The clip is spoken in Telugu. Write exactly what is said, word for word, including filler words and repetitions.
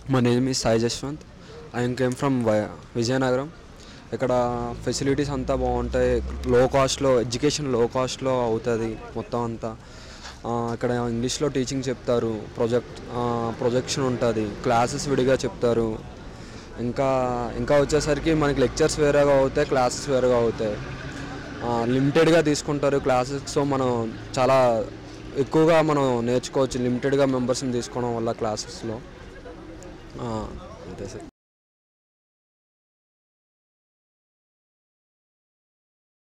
My name is Sai Jashwant. I came from Vi- Vizianagaram. ఇక్కడ ఫెసిలిటీస్ అంతా బాగుంటాయి. లో కాస్ట్లో ఎడ్యుకేషన్ లో కాస్ట్లో అవుతుంది మొత్తం అంతా. ఆ, ఇక్కడ ఇంగ్లీష్లో టీచింగ్ చెప్తారు. ప్రొజెక్ట్ ప్రొజెక్షన్ ఉంటుంది. క్లాసెస్ విడిగా చెప్తారు. ఇంకా ఇంకా వచ్చేసరికి మనకి లెక్చర్స్ వేరేగా అవుతాయి, క్లాసెస్ వేరేగా అవుతాయి. లిమిటెడ్గా తీసుకుంటారు క్లాసెస్. సో మనం చాలా ఎక్కువగా మనం నేర్చుకోవచ్చు లిమిటెడ్గా మెంబర్స్ని తీసుకోవడం వల్ల క్లాసెస్లో. అంతే సార్.